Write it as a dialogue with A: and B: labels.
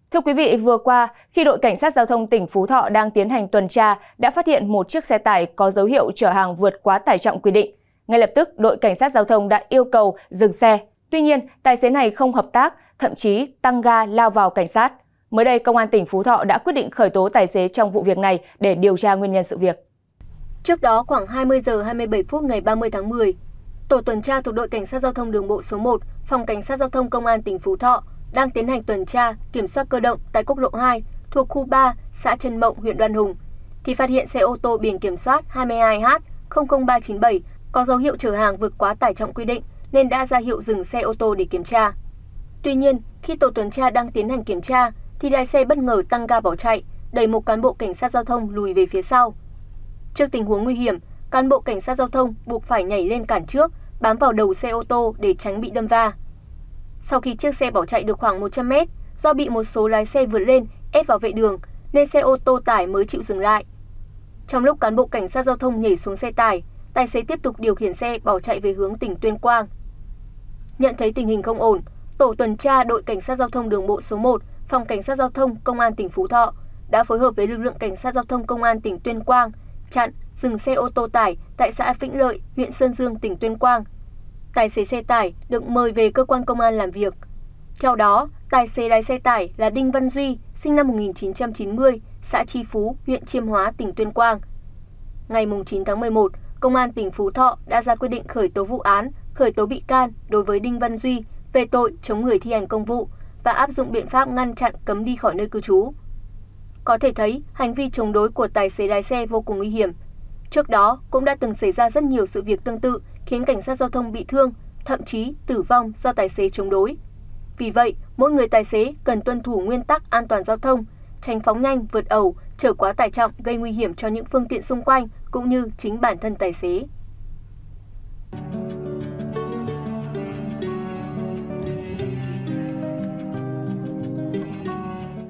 A: Thưa quý vị, vừa qua, khi đội cảnh sát giao thông tỉnh Phú Thọ đang tiến hành tuần tra, đã phát hiện một chiếc xe tải có dấu hiệu chở hàng vượt quá tải trọng quy định. Ngay lập tức, đội cảnh sát giao thông đã yêu cầu dừng xe. Tuy nhiên, tài xế này không hợp tác, thậm chí tăng ga lao vào cảnh sát. Mới đây, Công an tỉnh Phú Thọ đã quyết định khởi tố tài xế trong vụ việc này để điều tra nguyên nhân sự việc.
B: Trước đó, khoảng 20 giờ 27 phút ngày 30 tháng 10, tổ tuần tra thuộc đội cảnh sát giao thông đường bộ số 1, phòng cảnh sát giao thông Công an tỉnh Phú Thọ đang tiến hành tuần tra, kiểm soát cơ động tại quốc lộ 2 thuộc khu 3, xã Trần Mộng, huyện Đoan Hùng, thì phát hiện xe ô tô biển kiểm soát 22H00397 có dấu hiệu chở hàng vượt quá tải trọng quy định nên đã ra hiệu dừng xe ô tô để kiểm tra. Tuy nhiên, khi tổ tuần tra đang tiến hành kiểm tra, thì lái xe bất ngờ tăng ga bỏ chạy, đẩy một cán bộ cảnh sát giao thông lùi về phía sau. Trước tình huống nguy hiểm, cán bộ cảnh sát giao thông buộc phải nhảy lên cản trước, bám vào đầu xe ô tô để tránh bị đâm va. Sau khi chiếc xe bỏ chạy được khoảng 100 mét, do bị một số lái xe vượt lên ép vào vệ đường nên xe ô tô tải mới chịu dừng lại. Trong lúc cán bộ cảnh sát giao thông nhảy xuống xe tải, tài xế tiếp tục điều khiển xe bỏ chạy về hướng tỉnh Tuyên Quang. Nhận thấy tình hình không ổn, tổ tuần tra đội cảnh sát giao thông đường bộ số 1, phòng cảnh sát giao thông Công an tỉnh Phú Thọ đã phối hợp với lực lượng cảnh sát giao thông Công an tỉnh Tuyên Quang chặn, dừng xe ô tô tải tại xã Vĩnh Lợi, huyện Sơn Dương, tỉnh Tuyên Quang. Tài xế xe tải được mời về cơ quan công an làm việc. Theo đó, tài xế lái xe tải là Đinh Văn Duy, sinh năm 1990, xã Tri Phú, huyện Chiêm Hóa, tỉnh Tuyên Quang. Ngày 9 tháng 11, Công an tỉnh Phú Thọ đã ra quyết định khởi tố vụ án, khởi tố bị can đối với Đinh Văn Duy về tội chống người thi hành công vụ và áp dụng biện pháp ngăn chặn cấm đi khỏi nơi cư trú. Có thể thấy, hành vi chống đối của tài xế lái xe vô cùng nguy hiểm. Trước đó, cũng đã từng xảy ra rất nhiều sự việc tương tự khiến cảnh sát giao thông bị thương, thậm chí tử vong do tài xế chống đối. Vì vậy, mỗi người tài xế cần tuân thủ nguyên tắc an toàn giao thông, tránh phóng nhanh, vượt ẩu, chở quá tải trọng gây nguy hiểm cho những phương tiện xung quanh cũng như chính bản thân tài xế.